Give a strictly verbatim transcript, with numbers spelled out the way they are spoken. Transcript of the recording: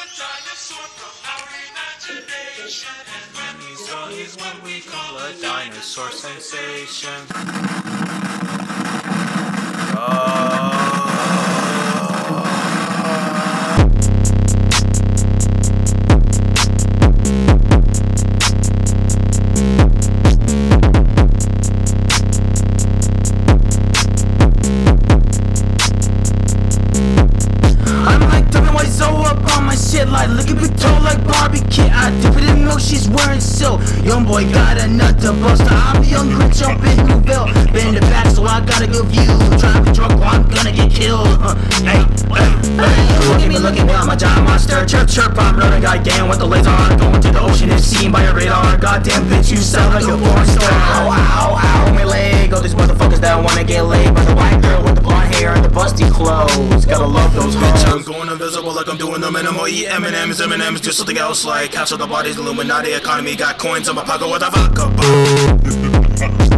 dinosaur from our imagination. And when he's gone, he's what we call a dinosaur sensation. Oh. Shit like look at big toe like Barbie kid. I dip it in milk, she's wearing silk. Young boy got a nut to bust. I'm the young Grinch up in Newville. Been in the back so I got a good view. Trying to be drunk or I'm gonna get killed. uh, Hey, hey, hey. Look at me, look at me, I'm a giant monster. Chirp, chirp, I'm running goddamn with the laser on. Going to the ocean and seen by a radar. Goddamn bitch, you sound like a porn star. Ow, ow, ow, my leg. All these motherfuckers that wanna get laid by the white girl with the blonde hair and the busty clothes. Gotta love those hoes. I'm going invisible like I'm doing the minimal. Eat M and M's, M and M's, do something else like capture the body's Illuminati economy. Got coins in my pocket, what the fuck?